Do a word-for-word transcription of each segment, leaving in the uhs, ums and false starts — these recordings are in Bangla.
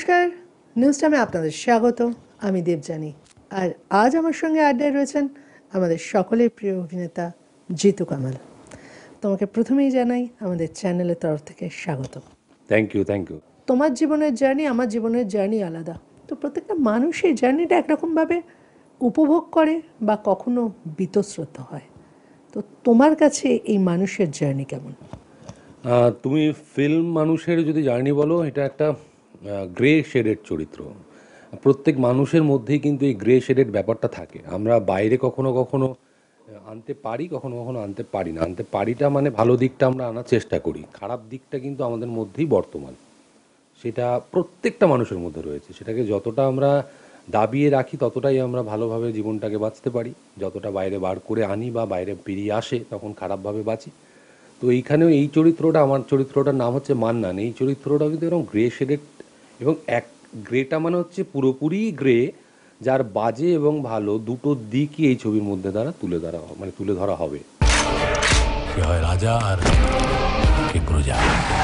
নমস্কার, নিউজ টাইমে আপনাদের স্বাগত। আমি দেবযানী, আর আজ আমার সঙ্গে আড্ডায় রয়েছেন আমাদের সকলের প্রিয় অভিনেতা জিতু কামাল। তোমাকে প্রথমেই জানাই আমাদের চ্যানেলের তরফ থেকে স্বাগত। থ্যাংক ইউ থ্যাংক ইউ তোমার জীবনের জার্নি আমার জীবনের জার্নি আলাদা, তো প্রত্যেকটা মানুষ এই জার্নিটা একরকমভাবে উপভোগ করে বা কখনো বীতশ্রদ্ধ হয়। তো তোমার কাছে এই মানুষের জার্নি কেমন? তুমি ফিল্ম মানুষের যদি জার্নি বলো, এটা একটা গ্রে শেডেড চরিত্র। প্রত্যেক মানুষের মধ্যেই কিন্তু এই গ্রে শেডেড ব্যাপারটা থাকে। আমরা বাইরে কখনো কখনো আনতে পারি, কখনো কখনো আনতে পারি না। আনতে পারিটা মানে ভালো দিকটা আমরা আনার চেষ্টা করি, খারাপ দিকটা কিন্তু আমাদের মধ্যেই বর্তমান, সেটা প্রত্যেকটা মানুষের মধ্যে রয়েছে। সেটাকে যতটা আমরা দাবিয়ে রাখি ততটাই আমরা ভালোভাবে জীবনটাকে বাঁচতে পারি। যতটা বাইরে বার করে আনি বা বাইরে বেরিয়ে আসে তখন খারাপভাবে বাঁচি। তো এইখানেও এই চরিত্রটা, আমার চরিত্রটার নাম হচ্ছে মান্নান। এই চরিত্রটা কিন্তু এরকম গ্রে শেডেড, এবং এক গ্রেটা মানে হচ্ছে পুরোপুরি গ্রে, যার বাজে এবং ভালো দুটো দিকই এই ছবির মধ্যে দ্বারা তুলে ধরা মানে তুলে ধরা হবে। রাজা আর প্রজা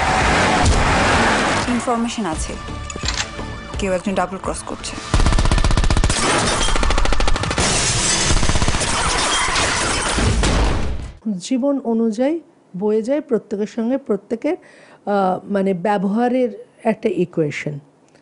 ইনফরমেশন আছে, কেউ একজন ডাবল ক্রস করছে। জীবন অনুযায়ী বয়ে যায় প্রত্যেকের সঙ্গে প্রত্যেকের মানে ব্যবহারের একটা ইকুয়েশন।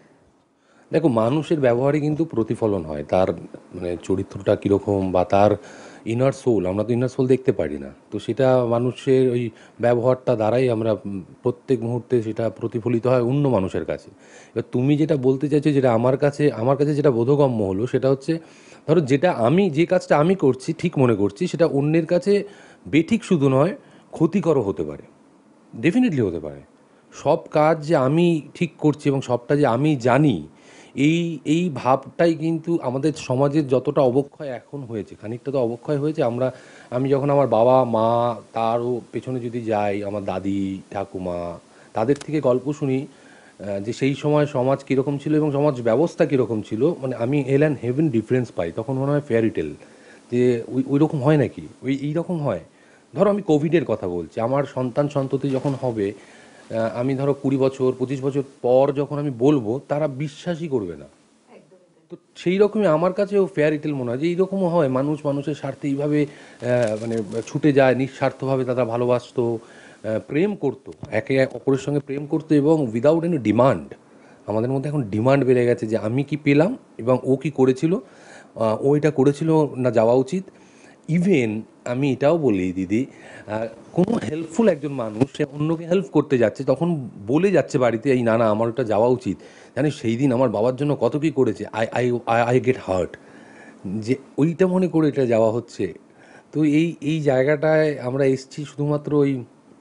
দেখো, মানুষের ব্যবহারে কিন্তু প্রতিফলন হয় তার মানে চরিত্রটা কীরকম বা তার ইনার সোল। আমরা তো ইনার সোল দেখতে পারি না, তো সেটা মানুষের ওই ব্যবহারটা দ্বারাই আমরা প্রত্যেক মুহূর্তে সেটা প্রতিফলিত হয় অন্য মানুষের কাছে। এবার তুমি যেটা বলতে চাইছো, যেটা আমার কাছে আমার কাছে যেটা বোধগম্য হলো, সেটা হচ্ছে ধরো যেটা আমি যে কাজটা আমি করছি ঠিক মনে করছি, সেটা অন্যের কাছে বেঠিক শুধু নয়, ক্ষতিকরও হতে পারে, ডেফিনেটলি হতে পারে। সব কাজ যে আমি ঠিক করছি এবং সবটা যে আমি জানি, এই এই ভাবটাই কিন্তু আমাদের সমাজের যতটা অবক্ষয় এখন হয়েছে, খানিকটা তো অবক্ষয় হয়েছে। আমরা আমি যখন আমার বাবা মা তারও পেছনে যদি যাই, আমার দাদি ঠাকুমা, তাদের থেকে গল্প শুনি যে সেই সময় সমাজ কীরকম ছিল এবং সমাজ ব্যবস্থা কীরকম ছিল, মানে আমি হেল অ্যান্ড হেভেন ডিফারেন্স পাই। তখন মনে হয় ফেয়ারি টেল, যে ওই ওই রকম হয় নাকি, ওই এই রকম হয়। ধরো আমি কোভিডের কথা বলছি, আমার সন্তান সন্ততি যখন হবে, আমি ধরো কুড়ি বছর পঁচিশ বছর পর যখন আমি বলবো, তারা বিশ্বাসই করবে না। তো সেই রকমই আমার কাছেও ফেয়ারি টেল মনে হয় যে এইরকমও হয়, মানুষ মানুষের স্বার্থে এইভাবে মানে ছুটে যায়, নিঃস্বার্থভাবে তারা ভালোবাসতো, প্রেম করতো, একে অপরের সঙ্গে প্রেম করতো, এবং উইদাউট এনি ডিমান্ড। আমাদের মধ্যে এখন ডিমান্ড বেড়ে গেছে যে আমি কি পেলাম এবং ও কি করেছিল, ও এটা করেছিল না, যাওয়া উচিত। ইভেন আমি এটাও বলি দিদি, কোনো হেল্পফুল একজন মানুষ সে অন্যকে হেল্প করতে যাচ্ছে, তখন বলে যাচ্ছে বাড়িতে, এই না না আমার ওটা যাওয়া উচিত, জানিস সেই দিন আমার বাবার জন্য কত কী করেছে, I I I get hurt, যে ওইটা মনে করে এটা যাওয়া হচ্ছে। তো এই এই জায়গাটায় আমরা এসেছি শুধুমাত্র ওই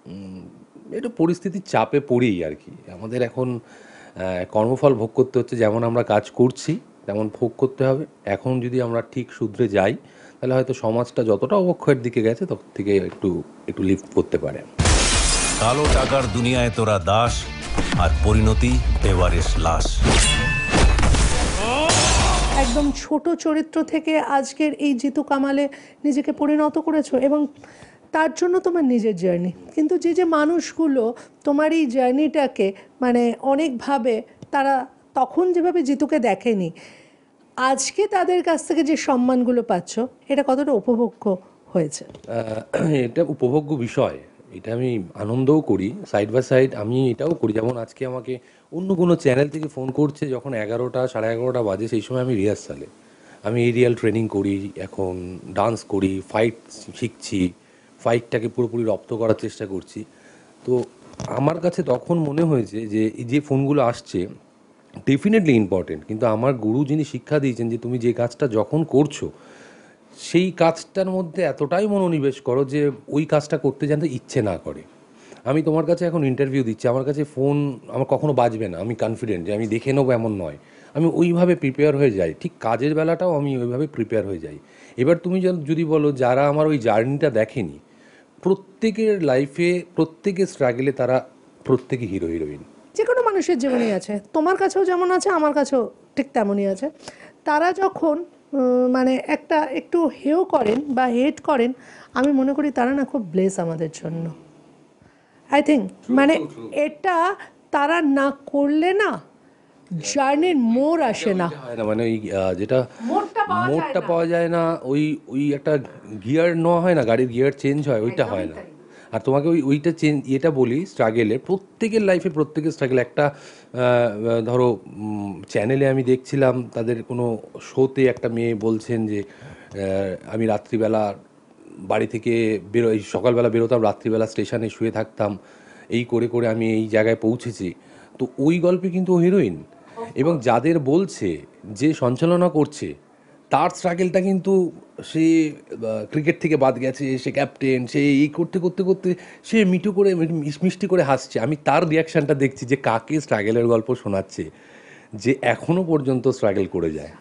একটু পরিস্থিতির চাপে পড়েই আর কি। আমাদের এখন কর্মফল ভোগ করতে হচ্ছে, যেমন আমরা কাজ করছি তেমন ভোগ করতে হবে। এখন যদি আমরা ঠিক শুধরে যাই, তাহলে হয়তো সমাজটা যতটা অবক্ষয়ের দিকে গেছে তখন থেকে একটু একটু লিফট করতে পারে। কালো টাকার দুনিয়ায় তোরা দাস, আর পরিণতি এবারের লাশ। একদম ছোট চরিত্র থেকে আজকের এই জিতু কামালে নিজেকে পরিণত করেছো, এবং তার জন্য তোমার নিজের জার্নি। কিন্তু যে যে মানুষগুলো তোমার এই জার্নিটাকে মানে অনেকভাবে তারা তখন যেভাবে জিতুকে দেখেনি, আজকে তাদের কাছ থেকে যে সম্মানগুলো পাচ্ছ, এটা কতটা উপভোগ্য হয়েছে? এটা উপভোগ্য বিষয়, এটা আমি আনন্দও করি, সাইড বাই সাইড আমি এটাও করি। যেমন আজকে আমাকে অন্য কোনো চ্যানেল থেকে ফোন করছে যখন এগারোটা সাড়ে এগারোটা বাজে, সেই সময় আমি রিহার্সালে, আমি এরিয়াল ট্রেনিং করি, এখন ডান্স করি, ফাইট শিখছি, ফাইটটাকে পুরোপুরি রপ্ত করার চেষ্টা করছি। তো আমার কাছে তখন মনে হয়েছে যে এই যে ফোনগুলো আসছে ডেফিনেটলি ইম্পর্টেন্ট, কিন্তু আমার গুরু যিনি শিক্ষা দিয়েছেন যে তুমি যে কাজটা যখন করছো সেই কাজটার মধ্যে এতটাই মনোনিবেশ করো যে ওই কাজটা করতে জানতে ইচ্ছে না করে। আমি তোমার কাছে এখন ইন্টারভিউ দিচ্ছি, আমার কাছে ফোন আমার কখনো বাজবে না, আমি কনফিডেন্ট যে আমি দেখে নেবো এমন নয়, আমি ওইভাবে প্রিপেয়ার হয়ে যাই। ঠিক কাজের বেলাটাও আমি ওইভাবে প্রিপেয়ার হয়ে যাই। এবার তুমি যদি বলো যারা আমার ওই জার্নিটা দেখেনি, প্রত্যেকের লাইফে প্রত্যেকের স্ট্রাগলে তারা প্রত্যেকে হিরো হিরোইন। যে কোনো মানুষের জীবনেই আছে, তোমার কাছেও যেমন আছে আমার কাছেও ঠিক তেমনই আছে। তারা যখন মানে একটা একটু হেও করেন বা হেট করেন, আমি মনে করি তারা না খুব ব্লেস আমাদের জন্য। আই থিঙ্ক মানে এটা তারা না করলে না জার্নির মোড় আসে না, হয় না মানে ওই আহ, যেটা মোড়টা পাওয়া যায় মোড়টা না। পাওয়া যায় না, ওই ওই একটা গিয়ার নেওয়া হয় না, গাড়ির গিয়ার চেঞ্জ হয়, ওইটা হয় না। আর তোমাকে ওই ওইটা চেঞ্জ এটা বলি, স্ট্রাগেলে প্রত্যেকের লাইফে প্রত্যেকের স্ট্রাগেল একটা আহ, ধরো চ্যানেলে আমি দেখছিলাম তাদের কোনো শোতে একটা মেয়ে বলছেন যে আহ, আমি রাত্রিবেলা বাড়ি থেকে বেরো এই সকালবেলা বেরোতাম, রাত্রিবেলা স্টেশনে শুয়ে থাকতাম, এই করে করে আমি এই জায়গায় পৌঁছেছি। তো ওই গল্পে কিন্তু হিরোইন, এবং যাদের বলছে যে সঞ্চালনা করছে তার স্ট্রাগেলটা কিন্তু সে ক্রিকেট থেকে বাদ গেছে, সে ক্যাপ্টেন, সে এই করতে করতে করতে সে মিঠু করে মিস- মিষ্টি করে হাসছে। আমি তার রিয়াকশানটা দেখছি যে কাকে স্ট্রাগেলের গল্প শোনাচ্ছে, যে এখনো পর্যন্ত স্ট্রাগল করে যায়।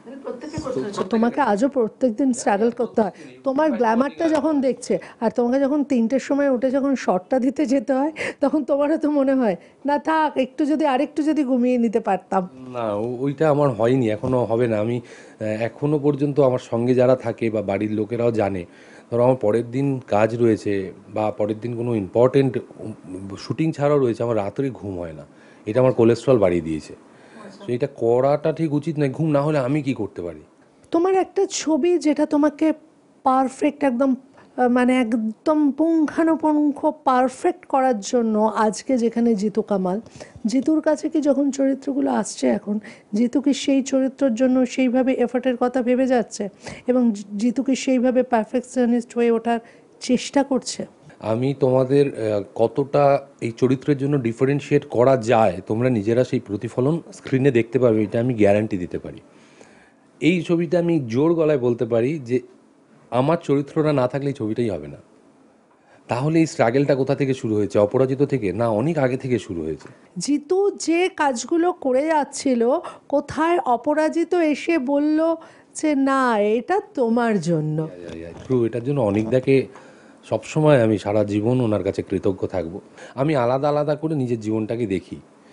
তোমাকে আজও প্রত্যেকদিন স্ট্রাগল করতে হয়। তোমার গ্ল্যামারটা যখন দেখছে আর তোমাকে যখন তিনটের সময় উঠে যখন শটটা দিতে যেতে হয়, তখন তোমারও তো মনে হয় না থাক, একটু যদি আরেকটু যদি ঘুমিয়ে নিতে পারতাম। না, ও- ওইটা আমার হয়নি, এখনও হবে না। আমি আহ, এখনো পর্যন্ত আমার সঙ্গে যারা থাকে বা বাড়ির লোকেরাও জানে, ধরো আমার পরের দিন কাজ রয়েছে বা পরের দিন কোনো ইম্পর্টেন্ট শুটিং ছাড়াও রয়েছে, আমার রাত্রে ঘুম হয় না। এটা আমার কোলেস্ট্রল বাড়িয়ে দিয়েছে। তো এটা করাটা ঠিক উচিত নয়। ঘুম না হলে আমি কি করতে পারি? তোমার একটা ছবি যেটা তোমাকে পারফেক্ট একদম আহ, মানে একদম পুঙ্খানুপুঙ্খ পারফেক্ট করার জন্য আজকে যেখানে জিতু কামাল, জিতুর কাছে কি যখন চরিত্রগুলো আসছে এখন, জিতু কি সেই চরিত্রের জন্য সেইভাবে এফর্টের কথা ভেবে যাচ্ছে এবং জি- জিতু কি সেইভাবে পারফেকশনিস্ট হয়ে ওঠার চেষ্টা করছে? আমি তোমাদের আহ, কতটা এই চরিত্রের জন্য ডিফারেন্সিয়েট করা যায় তোমরা নিজেরা সেই প্রতিফলন স্ক্রিনে দেখতে পাবে, এটা আমি গ্যারান্টি দিতে পারি। এই ছবিটা আমি জোর গলায় বলতে পারি যে আমার চরিত্রটা না থাকলে এই ছবিটাই হবে না। তাহলে এই স্ট্রাগেলটা কোথা থেকে শুরু হয়েছে? অপরাজিত থেকে? না, অনেক আগে থেকে শুরু হয়েছে। জিতু যে কাজগুলো করে যাচ্ছিল, কোথায় অপরাজিত এসে বলল যে না এটা তোমার জন্য? ট্রু, এটার জন্য অনেকদাকে সবসময় আমি সারা জীবন ওনার কাছে কৃতজ্ঞ থাকব। আমি আলাদা আলাদা করে নিজের জীবনটাকে দেখি,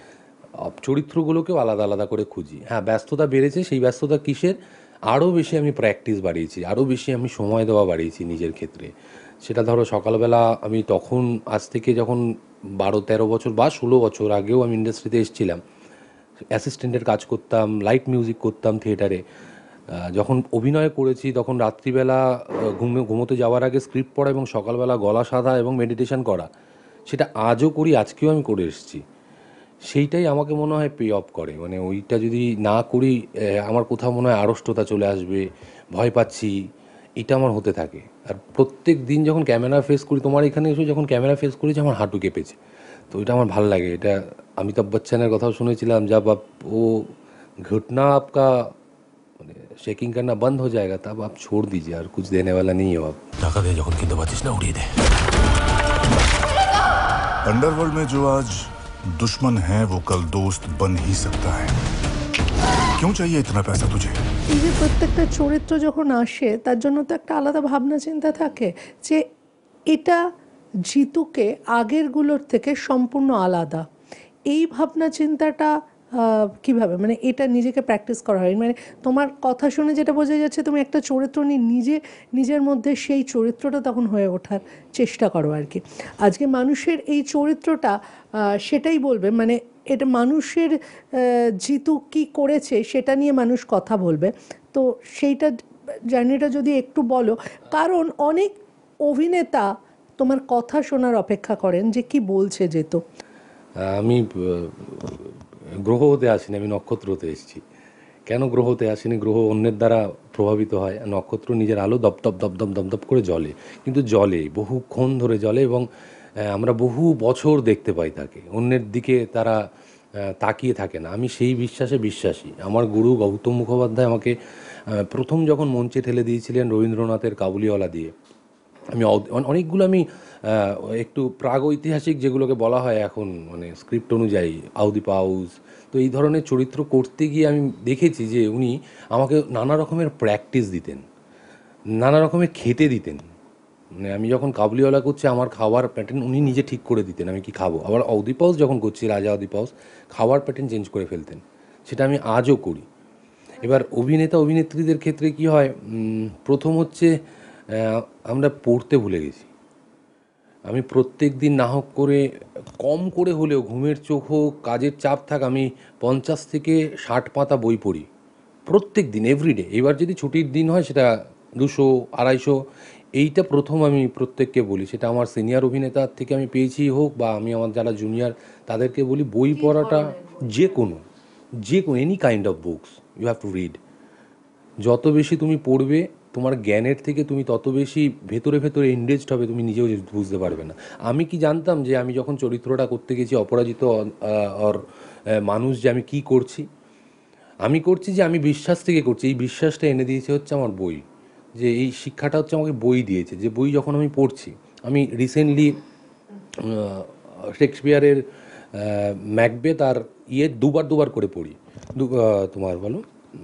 আহ, চরিত্রগুলোকেও আলাদা আলাদা করে খুঁজি। হ্যাঁ, ব্যস্ততা বেড়েছে, সেই ব্যস্ততা কিসের? আরও বেশি আমি প্র্যাকটিস বাড়িয়েছি, আরও বেশি আমি সময় দেওয়া বাড়িয়েছি নিজের ক্ষেত্রে। সেটা ধরো সকালবেলা আমি তখন, আজ থেকে যখন বারো তেরো বছর বা ষোলো বছর আগেও আমি ইন্ডাস্ট্রিতে এসেছিলাম, অ্যাসিস্ট্যান্টের কাজ করতাম, লাইট মিউজিক করতাম থিয়েটারে। আহ, যখন অভিনয় করেছি তখন রাত্রিবেলা আহ, ঘুমে ঘুমোতে যাওয়ার আগে স্ক্রিপ্ট পড়া এবং সকালবেলা গলা সাধা এবং মেডিটেশন করা, সেটা আজও করি, আজকেও আমি করে এসেছি। সেইটাই আমাকে মনে হয় পে অফ করে। মানে ওইটা যদি না করি আহ, আমার কোথাও মনে হয় আড়ষ্টতা চলে আসবে, ভয় পাচ্ছি, এটা আমার হতে থাকে। আর প্রত্যেক দিন যখন ক্যামেরা ফেস করি, তোমার এখানে এসে যখন ক্যামেরা ফেস করেছি, আমার হাঁটু কেঁপেছে। তো এটা আমার ভাল লাগে। এটা অমিতাভ বচ্চনের কথাও শুনেছিলাম, जब आप वो घुटना आपका शेकिंग करना बंद हो जाएगा तब आप छोड़ दीजिए, और कुछ देने वाला नहीं हो आप। টাকা দিয়ে যখন কিনতে পারছিস না উড়িয়ে দে। अंडरवर्ल्ड में जो आज दुश्मन है वो कल दोस्त बन ही सकता है। क्यों चाहिए इतना पैसा तुझे? এই যে প্রত্যেকটা চরিত্র যখন আসে তার জন্য তো একটা আলাদা ভাবনা চিন্তা থাকে যে এটা জিতুকে আগেরগুলোর থেকে সম্পূর্ণ আলাদা। এই ভাবনা চিন্তাটা আহ, কিভাবে, মানে এটা নিজেকে প্র্যাকটিস করা হয়? মানে তোমার কথা শুনে যেটা বোঝা যাচ্ছে তুমি একটা চরিত্র নিয়ে নিজে নিজের মধ্যে সেই চরিত্রটা তখন হয়ে ওঠার চেষ্টা করো আর কি। আজকে মানুষের এই চরিত্রটা আহ, সেটাই বলবে, মানে এটা মানুষের আহ, জিতু কি করেছে সেটা নিয়ে মানুষ কথা বলবে। তো সেইটা জার্নিটা যদি একটু বলো, কারণ অনেক অভিনেতা তোমার কথা শোনার অপেক্ষা করেন যে কি বলছে জিতু। আমি আহ, গ্রহ হতে আসিনি, আমি নক্ষত্র হতে এসেছি। কেন গ্রহ হতে আসিনি? গ্রহ অন্যের দ্বারা প্রভাবিত হয়, আর নক্ষত্র নিজের আলো দপদপ দপদপ দপদপ করে জ্বলে, কিন্তু জ্বলে বহুক্ষণ ধরে জ্বলে, এবং আহ, আমরা বহু বছর দেখতে পাই তাকে। অন্যের দিকে তারা আহ, তাকিয়ে থাকে না। আমি সেই বিশ্বাসে বিশ্বাসী। আমার গুরু গৌতম মুখোপাধ্যায় আমাকে আহ, প্রথম যখন মঞ্চে ঠেলে দিয়েছিলেন রবীন্দ্রনাথের কাবুলিওয়ালা দিয়ে, আমি অ- অন- অনেকগুলো আমি আহ, একটু প্রাগৈতিহাসিক যেগুলোকে বলা হয় এখন, মানে স্ক্রিপ্ট অনুযায়ী, আউদিপাউস, তো এই ধরনের চরিত্র করতে গিয়ে আমি দেখেছি যে উনি আমাকে নানা রকমের প্র্যাকটিস দিতেন, নানা রকমের খেতে দিতেন। মানে আমি যখন কাবুলিওয়ালা করছি, আমার খাওয়ার প্যাটার্ন উনি নিজে ঠিক করে দিতেন আমি কি খাবো। আবার অদিপাউস যখন করছি, রাজা অদিপাউস, খাওয়ার প্যাটার্ন চেঞ্জ করে ফেলতেন। সেটা আমি আজও করি। এবার অভিনেতা অভিনেত্রীদের ক্ষেত্রে কি হয়, উম, প্রথম হচ্ছে আহ, আমরা পড়তে ভুলে গেছি। আমি প্রত্যেক দিন না হোক করে কম করে হলেও ঘুমের চোখ হোক কাজের চাপ থাক আমি পঞ্চাশ থেকে ষাট পাতা বই পড়ি প্রত্যেক দিন এভরিডে। এবার যদি ছুটির দিন হয় সেটা দুশো আড়াইশো, এইটা প্রথম আমি প্রত্যেককে বলি, সেটা আমার সিনিয়র অভিনেতার থেকে আমি পেয়েছি হোক বা আমি আমার যারা জুনিয়র তাদেরকে বলি বই পড়াটা যে কোনো যে কোনো any kind of books you have to read. যত বেশি তুমি পড়বে তোমার জ্ঞানের থেকে তুমি তত বেশি ভেতরে ভেতরে এনগেজড হবে, তুমি নিজেও বুঝতে পারবে না। আমি কি জানতাম যে আমি যখন চরিত্রটা করতে গেছি অপরাজিত আর মানুষ, যে আমি কি করছি? আমি করছি যে আমি বিশ্বাস থেকে করছি। এই বিশ্বাসটা এনে দিয়েছে হচ্ছে আমার বই, যে এই শিক্ষাটা হচ্ছে আমাকে বই দিয়েছে। যে বই যখন আমি পড়ছি, আমি রিসেন্টলি শেক্সপিয়ারের ম্যাকবেথ আর ইয়ে দুবার দুবার করে পড়ি, তোমার বলো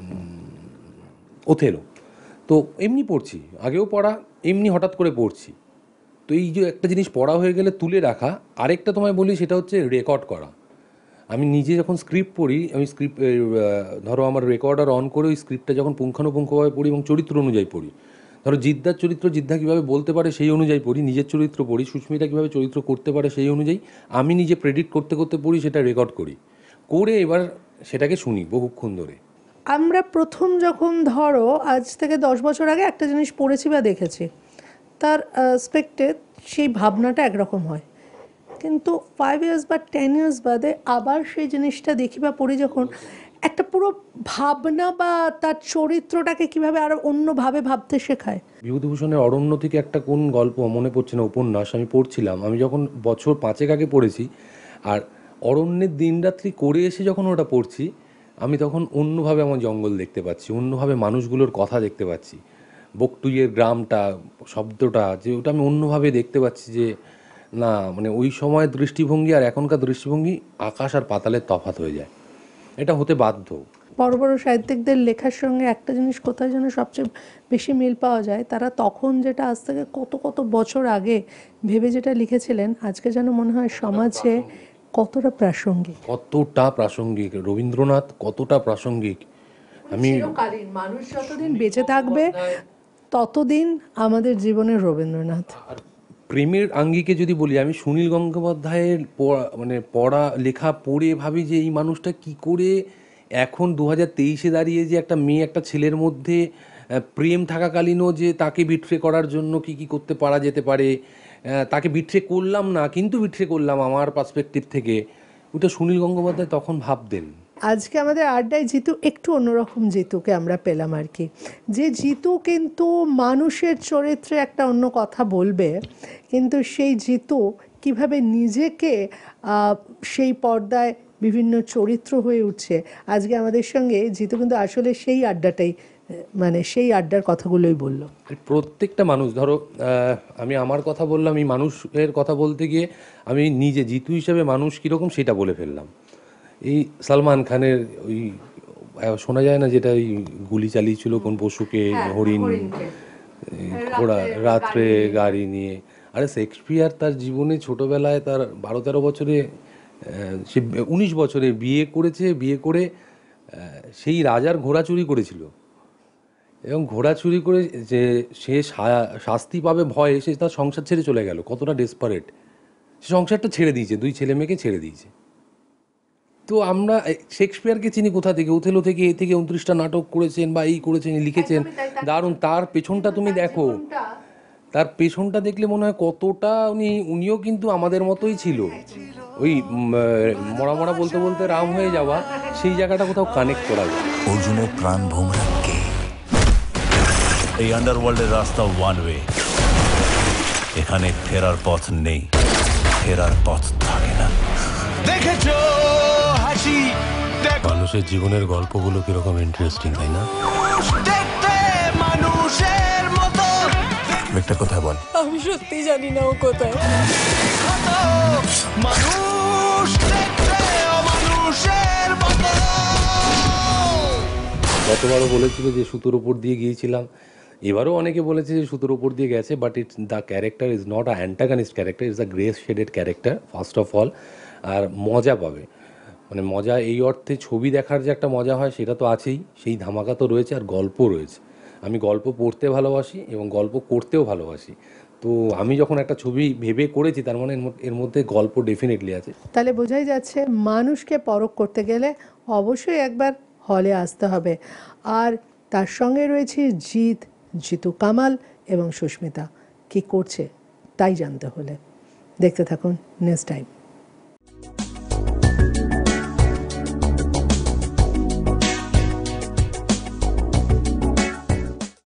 ওথেলো। তো এমনি পড়ছি, আগেও পড়া, এমনি হঠাৎ করে পড়ছি। তো এই যে একটা জিনিস পড়া হয়ে গেলে তুলে রাখা, আরেকটা তোমায় বলি সেটা হচ্ছে রেকর্ড করা। আমি নিজে যখন স্ক্রিপ্ট পড়ি, আমি স্ক্রিপ্ট ধরো আমার রেকর্ডার অন করে ওই স্ক্রিপ্টটা যখন পুঙ্খানুপুঙ্খভাবে পড়ি এবং চরিত্র অনুযায়ী পড়ি। ধরো জিদ্দার চরিত্র জিদ্দা কীভাবে বলতে পারে সেই অনুযায়ী পড়ি, নিজের চরিত্র পড়ি, সুস্মিতা কীভাবে চরিত্র করতে পারে সেই অনুযায়ী আমি নিজে প্রেডিক্ট করতে করতে পড়ি, সেটা রেকর্ড করি, করে এবার সেটাকে শুনি বহুক্ষণ ধরে। আমরা প্রথম যখন ধরো আজ থেকে দশ বছর আগে একটা জিনিস পড়েছি বা দেখেছি, তার স্পেক্টে সেই ভাবনাটা একরকম হয়, কিন্তু ফাইভ ইয়ার্স বা টেন ইয়ার্স বাদে আবার সেই জিনিসটা দেখি বা পড়ি যখন, একটা পুরো ভাবনা বা তার চরিত্রটাকে কীভাবে আরও অন্যভাবে ভাবতে শেখায়। বিভূতিভূষণের অরণ্য থেকে একটা কোন গল্প মনে পড়ছে না, উপন্যাস আমি পড়ছিলাম, আমি যখন বছর পাঁচেক আগে পড়েছি, আর অরণ্যের দিনরাত্রি করে এসে যখন ওটা পড়ছি, আমি তখন অন্যভাবে আমার জঙ্গল দেখতে পাচ্ছি, অন্যভাবে মানুষগুলোর কথা দেখতে পাচ্ছি, বকটুইয়ের গ্রামটা, শব্দটা, যে ওটা আমি অন্যভাবে দেখতে পাচ্ছি। যে না মানে ওই সময়ের দৃষ্টিভঙ্গি আর এখনকার দৃষ্টিভঙ্গি আকাশ আর পাতালের তফাৎ হয়ে যায়, এটা হতে বাধ্য। বড় বড় সাহিত্যিকদের লেখার সঙ্গে একটা জিনিস কোথায় যেন সবচেয়ে বেশি মিল পাওয়া যায়, তারা তখন যেটা আজ থেকে কত কত বছর আগে ভেবে যেটা লিখেছিলেন, আজকে যেন মনে হয় সমাজে কতটা প্রাসঙ্গিক, কতটা প্রাসঙ্গিক। রবীন্দ্রনাথ কতটা প্রাসঙ্গিক। আমি মানুষ যতদিন বেঁচে থাকবে ততদিন আমাদের জীবনের রবীন্দ্রনাথ। প্রেমের আঙ্গিকে যদি বলি, আমি সুনীল গঙ্গোপাধ্যায়ের পড়া মানে পড়া লেখা পড়ে ভাবি যে এই মানুষটা কি করে এখন দু হাজার তেইশে দাঁড়িয়ে যে একটা মেয়ে একটা ছেলের মধ্যে প্রেম থাকাকালীনও যে তাকে বিট্রে করার জন্য কি কি করতে পারা যেতে পারে, তাকে বিট্রে করলাম না কিন্তু বিট্রে করলাম আমার পার্সপেক্টিভ থেকে, ওটা সুনীল গঙ্গোপাধ্যায় তখন ভাবতেন। আজকে আমাদের আড্ডায় জিতু একটু অন্যরকম জিতুকে আমরা পেলাম আর কি, যে জিতু কিন্তু মানুষের চরিত্রে একটা অন্য কথা বলবে, কিন্তু সেই জিতু কিভাবে নিজেকে সেই পর্দায় বিভিন্ন চরিত্র হয়ে উঠছে। আজকে আমাদের সঙ্গে জিতু কিন্তু আসলে সেই আড্ডাটাই, মানে সেই আড্ডার কথাগুলোই বললো। প্রত্যেকটা মানুষ, ধরো আমি আমার কথা বললাম, এই মানুষের কথা বলতে গিয়ে আমি নিজে জিতু হিসেবে মানুষ কীরকম সেটা বলে ফেললাম। এই সালমান খানের ওই শোনা যায় না যেটা ওই গুলি চালিয়েছিল কোন পশুকে, হরিণ, ঘোড়া, রাত্রে গাড়ি নিয়ে। আরে শেক্সপিয়ার তার জীবনে ছোটোবেলায় তার বারো তেরো বছরে সে উনিশ বছরে বিয়ে করেছে, বিয়ে করে সেই রাজার ঘোড়া চুরি করেছিল, এবং ঘোড়া চুরি করে যে সে শাস্তি পাবে ভয়ে সে তার সংসার ছেড়ে চলে গেল। কতটা ডেসপারেট, সে সংসারটা ছেড়ে দিয়েছে, দুই ছেলে মেয়েকে ছেড়ে দিয়েছে। তো আমরা শেক্সপিয়ারকে চিনি কোথা থেকে? ওথেলো থেকে, এ থেকে উনত্রিশটা নাটক করেছেন বা এই করেছেন, লিখেছেন, দারুণ। তার পেছনটা তুমি দেখো, তার পেছনটা দেখলে মনে হয় কতটা উনি উনিও কিন্তু আমাদের মতোই ছিল, ওই মরা মরা বলতে বলতে রাম হয়ে যাওয়া, সেই জায়গাটা কোথাও কানেক্ট করা যায়। অর্জুনের প্রাণ ভোমরা কে? এই আন্ডারওয়ার্ল্ডের রাস্তা ওয়ান ওয়ে, এখানে ফেরার পথ নেই, ফেরার পথ থাকে না। দেখেছো হাসি, মানুষের জীবনের গল্পগুলো কিরকম ইন্টারেস্টিং, তাই না? দেখতে মানুষের মতো। একটা কথা বল। আমি সত্যি জানি না ও কোথায়। মানুষ দেখতে মানুষের মতো। গতবারও বলেছিল যে সুতোর উপর দিয়ে গিয়েছিলাম, এবারও অনেকে বলেছে যে সুতোর উপর দিয়ে গেছে, but it's the character is not a antagonist character, it's a grey shaded character first of all. আর মজা পাবে, মানে মজা এই অর্থে ছবি দেখার যে একটা মজা হয় সেটা তো আছেই, সেই ধামাকা তো রয়েছে, আর গল্প রয়েছে। আমি গল্প পড়তে ভালোবাসি এবং গল্প করতেও ভালোবাসি, তো আমি যখন একটা ছবি ভেবে করেছি তার মানে এর মধ্যে- এর মধ্যে গল্প ডেফিনেটলি আছে। তাহলে বোঝাই যাচ্ছে মানুষকে পরখ করতে গেলে অবশ্যই একবার হলে আসতে হবে। আর তার সঙ্গে রয়েছে জিৎ, জিতু কামাল এবং সুস্মিতা। কি করছে তাই জানতে হলে দেখতে থাকুন নিউজ টাইম।